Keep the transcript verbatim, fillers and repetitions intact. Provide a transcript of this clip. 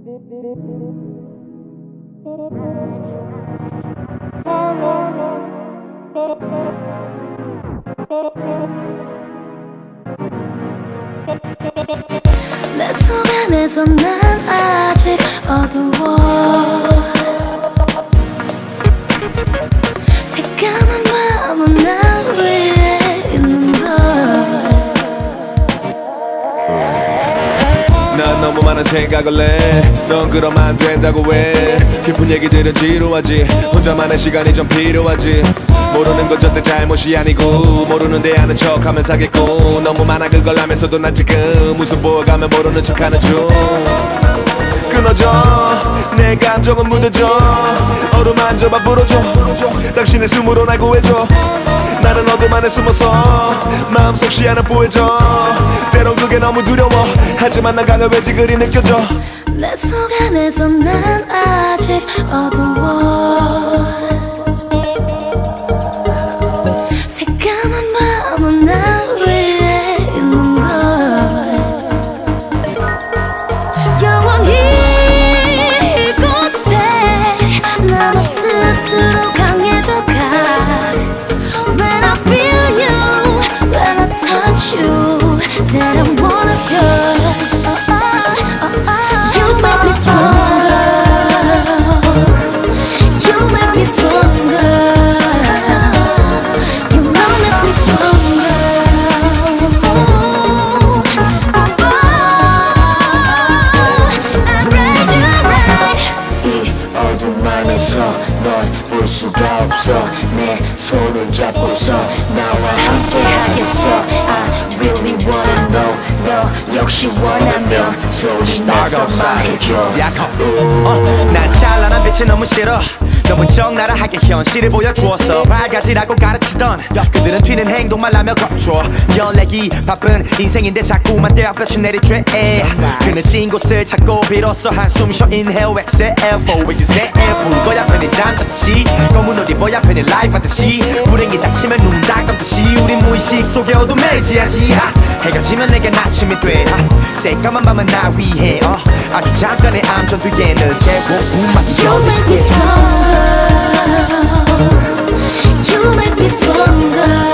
내 손 안에서 난 아직 어두워. 새까만 밤은 날 위해 있는 걸. 난 너무 많은 생각을 해. 넌 그러면 안 된다고 해. 깊은 얘기들은 지루하지. 혼자만의 시간이 좀 필요하지. 모르는 건 절대 잘못이 아니고 모르는데 아는 척하면 사겠고. 너무 많아 그걸 하면서도 난 지금 무슨 보여가면 모르는 척하는 중. 끊어져 내 감정은 묻어져. 어루만져봐 불어줘. 당신의 숨으로 날 구해줘. 나는 어둠 안에 숨어서 마음속 시야는 보여줘. 때론 그게 너무 두려워. 하지만 난 강해왠지 그리 느껴져. 내 속 안에서 난 아직 어두워. 새까만 밤은 날 위해 있는 걸. 영원히 이곳에 나만 스스로 강해져가. When I feel you, when I touch you, that I wanna go. Oh, oh, oh, oh. You make me stronger. You make me stronger. You know make me stronger. Oh, oh, oh. I raise you right. 이 어둠 안에서 널 볼 수가 없어. 내 손을 잡고서 나와 함께 하겠어. I really wanna know. 너 역시 원하면 소리 내서 말해줘. 어, 난 찬란한 빛이 너무 싫어. 너무 적나라하게 현실을 보여주었어. 밝아지라고 가르치던 그들은 튀는 행동만 하며 거쳐. 연락이 바쁜 인생인데 자꾸만 떼어볕이 내리쬐. 그는 찐 곳을 찾고 비로소 한숨 쉬어. Inhale, exhale, for what you say. 불거야 편히 잠들듯이 검은 옷 입어야 편히 라이프 하듯이. 불행이 닥치면 눈 닦듯이 우린 무의식 속에 어둠에 지하지. 해가 지면 내게 아침이 돼. 새까만 밤은 나 위해. 어, 아주 잠깐의 암전 뒤에 늘 세워. You make me stronger. You make me stronger.